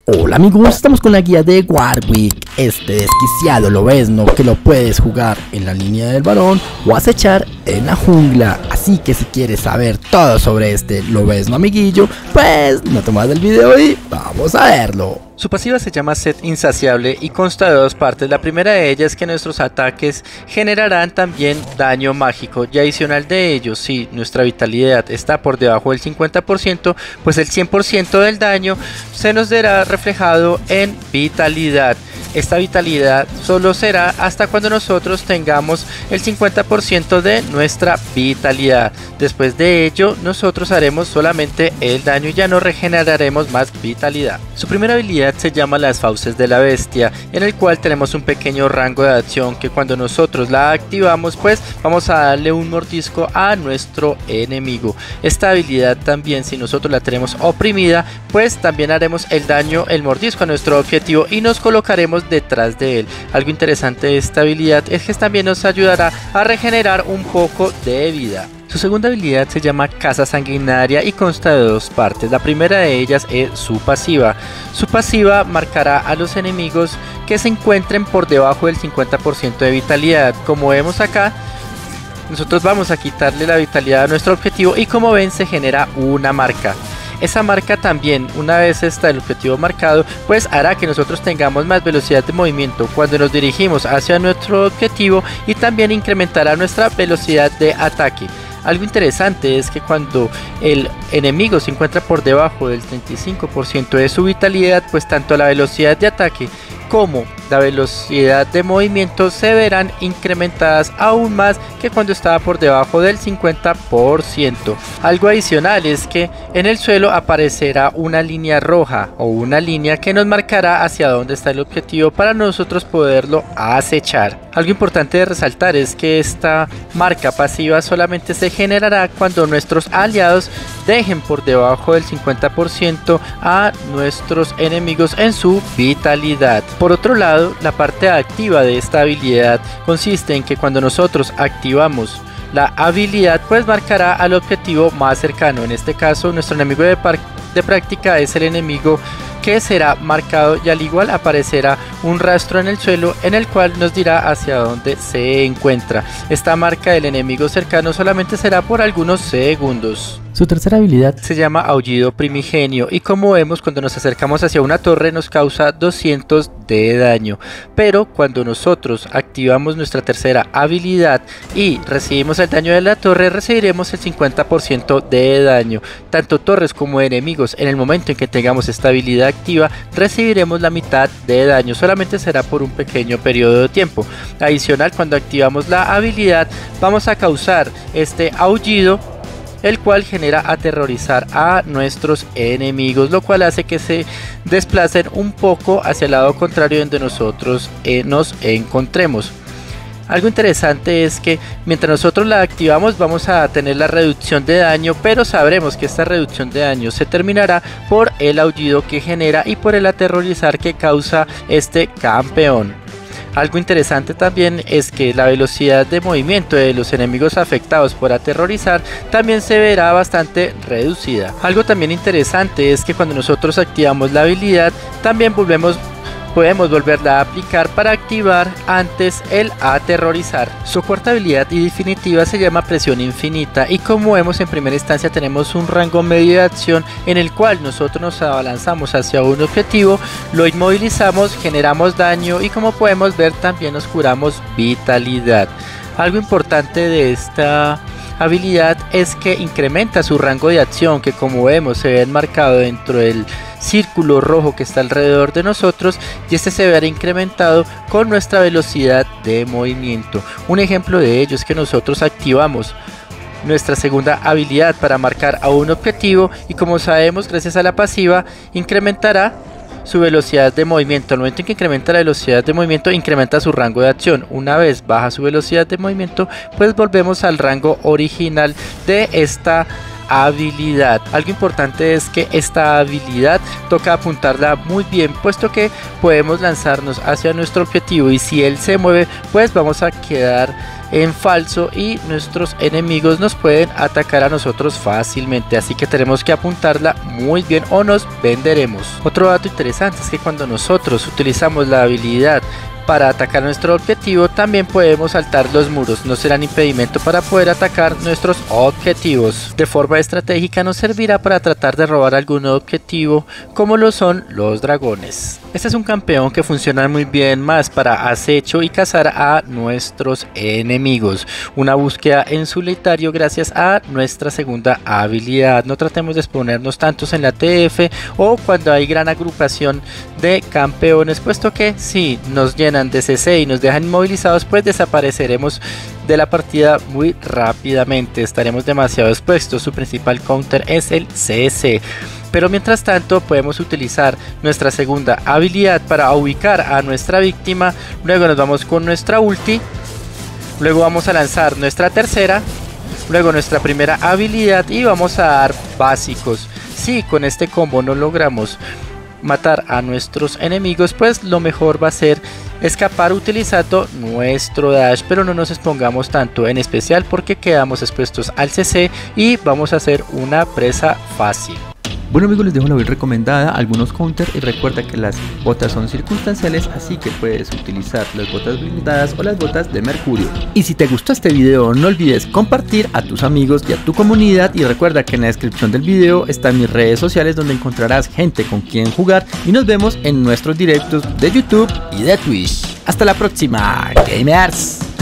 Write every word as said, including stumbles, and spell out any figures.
Hola amigos, estamos con la guía de Warwick, este desquiciado lobezno que lo puedes jugar en la línea del varón o acechar en la jungla. Así que si quieres saber todo sobre este lobezno amiguillo, pues no te muevas del video y vamos a verlo. Su pasiva se llama Sed Insaciable y consta de dos partes. La primera de ellas es que nuestros ataques generarán también daño mágico, y adicional de ello, si nuestra vitalidad está por debajo del cincuenta por ciento, pues el cien por ciento del daño se nos verá reflejado en vitalidad. Esta vitalidad solo será hasta cuando nosotros tengamos el cincuenta por ciento de nuestra vitalidad. Después de ello, nosotros haremos solamente el daño y ya no regeneraremos más vitalidad. Su primera habilidad se llama Las Fauces de la Bestia, en el cual tenemos un pequeño rango de acción que cuando nosotros la activamos, pues vamos a darle un mordisco a nuestro enemigo. Esta habilidad también, si nosotros la tenemos oprimida, pues también haremos el daño, el mordisco a nuestro objetivo y nos colocaremos detrás de él. Algo interesante de esta habilidad es que también nos ayudará a regenerar un poco de vida. Su segunda habilidad se llama Caza Sanguinaria y consta de dos partes. La primera de ellas es su pasiva. Su pasiva marcará a los enemigos que se encuentren por debajo del cincuenta por ciento de vitalidad. Como vemos acá, nosotros vamos a quitarle la vitalidad a nuestro objetivo y como ven se genera una marca. Esa marca también, una vez está el objetivo marcado, pues hará que nosotros tengamos más velocidad de movimiento cuando nos dirigimos hacia nuestro objetivo y también incrementará nuestra velocidad de ataque. Algo interesante es que cuando el enemigo se encuentra por debajo del treinta y cinco por ciento de su vitalidad, pues tanto la velocidad de ataque como la velocidad de movimiento se verán incrementadas aún más que cuando estaba por debajo del cincuenta por ciento. Algo adicional es que en el suelo aparecerá una línea roja o una línea que nos marcará hacia dónde está el objetivo para nosotros poderlo acechar. Algo importante de resaltar es que esta marca pasiva solamente se generará cuando nuestros aliados dejen por debajo del cincuenta por ciento a nuestros enemigos en su vitalidad. Por otro lado, la parte activa de esta habilidad consiste en que cuando nosotros activamos la habilidad, pues marcará al objetivo más cercano. En este caso, nuestro enemigo de, de práctica es el enemigo que será marcado y al igual aparecerá un rastro en el suelo en el cual nos dirá hacia dónde se encuentra. Esta marca del enemigo cercano solamente será por algunos segundos. Su tercera habilidad se llama Aullido Primigenio y como vemos cuando nos acercamos hacia una torre nos causa doscientos de daño, pero cuando nosotros activamos nuestra tercera habilidad y recibimos el daño de la torre recibiremos el cincuenta por ciento de daño. Tanto torres como enemigos en el momento en que tengamos esta habilidad activa recibiremos la mitad de daño, solamente será por un pequeño periodo de tiempo. Adicional, cuando activamos la habilidad vamos a causar este aullido, el cual genera aterrorizar a nuestros enemigos, lo cual hace que se desplacen un poco hacia el lado contrario donde nosotros eh, nos encontremos. Algo interesante es que mientras nosotros la activamos vamos a tener la reducción de daño, pero sabremos que esta reducción de daño se terminará por el aullido que genera y por el aterrorizar que causa este campeón. Algo interesante también es que la velocidad de movimiento de los enemigos afectados por aterrorizar también se verá bastante reducida. Algo también interesante es que cuando nosotros activamos la habilidad también volvemos podemos volverla a aplicar para activar antes el aterrorizar. Su cuarta habilidad y definitiva se llama Presión Infinita y como vemos en primera instancia tenemos un rango medio de acción en el cual nosotros nos abalanzamos hacia un objetivo, lo inmovilizamos, generamos daño y como podemos ver también nos curamos vitalidad. Algo importante de esta habilidad es que incrementa su rango de acción, que como vemos se ve enmarcado dentro del círculo rojo que está alrededor de nosotros y este se verá incrementado con nuestra velocidad de movimiento. Un ejemplo de ello es que nosotros activamos nuestra segunda habilidad para marcar a un objetivo y como sabemos gracias a la pasiva incrementará su velocidad de movimiento. Al momento en que incrementa la velocidad de movimiento incrementa su rango de acción. Una vez baja su velocidad de movimiento pues volvemos al rango original de esta habilidad. Algo importante es que esta habilidad toca apuntarla muy bien, puesto que podemos lanzarnos hacia nuestro objetivo y si él se mueve pues vamos a quedar en falso y nuestros enemigos nos pueden atacar a nosotros fácilmente, así que tenemos que apuntarla muy bien o nos venderemos. Otro dato interesante es que cuando nosotros utilizamos la habilidad para atacar nuestro objetivo, también podemos saltar los muros, no serán impedimento para poder atacar nuestros objetivos. De forma estratégica nos servirá para tratar de robar algún objetivo, como lo son los dragones. Este es un campeón que funciona muy bien más para acecho y cazar a nuestros enemigos. Una búsqueda en solitario gracias a nuestra segunda habilidad. No tratemos de exponernos tantos en la T F o cuando hay gran agrupación de campeones, puesto que si nos llenan de C C y nos dejan inmovilizados pues desapareceremos de la partida muy rápidamente, estaremos demasiado expuestos. Su principal counter es el C C, pero mientras tanto podemos utilizar nuestra segunda habilidad para ubicar a nuestra víctima. Luego nos vamos con nuestra ulti, luego vamos a lanzar nuestra tercera, luego nuestra primera habilidad y vamos a dar básicos. Si con este combo no logramos matar a nuestros enemigos, pues lo mejor va a ser escapar utilizando nuestro dash, pero no nos expongamos tanto, en especial porque quedamos expuestos al C C y vamos a hacer una presa fácil. Bueno amigos, les dejo la build recomendada, algunos counters, y recuerda que las botas son circunstanciales, así que puedes utilizar las botas blindadas o las botas de mercurio. Y si te gustó este video, no olvides compartir a tus amigos y a tu comunidad, y recuerda que en la descripción del video están mis redes sociales donde encontrarás gente con quien jugar, y nos vemos en nuestros directos de YouTube y de Twitch. Hasta la próxima, gamers.